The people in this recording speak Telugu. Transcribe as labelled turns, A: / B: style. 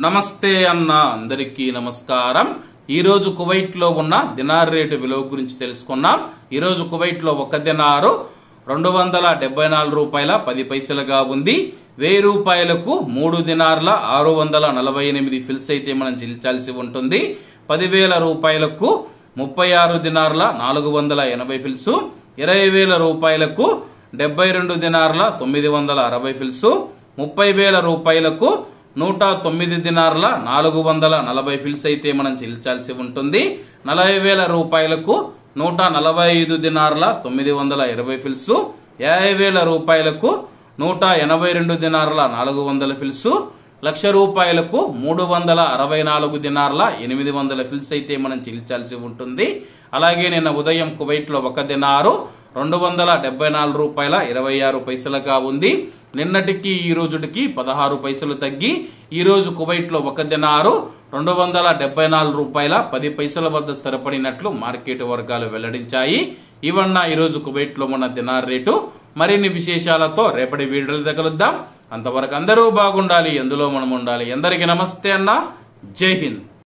A: నమస్తే అన్న అందరికీ నమస్కారం। ఈ రోజు కువైట్ లో ఉన్న దినార్ రేటు విలువ గురించి తెలుసుకున్నాం। ఈ రోజు కువైట్ లో ఒక దినారు 274 రూపాయల 10 పైసలుగా ఉంది। 1000 రూపాయలకు 3 దినార్ల 648 ఫిల్స్ అయితే మనం చెల్లించాల్సి ఉంటుంది। 10,000 రూపాయలకు 36 దినార్ల 480 ఫిల్స్, 20,000 రూపాయలకు 72 దినార్ల 960 ఫిల్స్, 30,000 రూపాయలకు 109 దినార్ల 440 ఫిల్స్ అయితే మనం చెల్లించాల్సి ఉంటుంది। 40,000 రూపాయలకు 145 దినార్ల 920 ఫిల్స్, 50,000 రూపాయలకు 182 దినార్ల 400 ఫిల్స్, 1,00,000 రూపాయలకు 364 దినార్ల 800 ఫిల్స్ అయితే మనం చెల్లించాల్సి ఉంటుంది। అలాగే నిన్న ఉదయం కువైట్ లో ఒక దినారు 274 రూపాయల 26 పైసలుగా ఉంది। నిన్నటికి ఈ రోజుకి 16 పైసలు తగ్గి ఈ రోజు కువైట్ లో ఒక దినారు 274 రూపాయల 10 పైసల వద్ద స్థిరపడినట్లు మార్కెట్ వర్గాలు వెల్లడించాయి। ఇవన్న ఈ రోజు కువైట్ లో ఉన్న దినార్ రేటు। మరిన్ని విశేషాలతో రేపటి వీడియోలు తగలుద్దాం। అంతవరకు అందరూ బాగుండాలి, ఎందులో మనం ఉండాలి। అందరికీ నమస్తే అన్న, జై హింద్।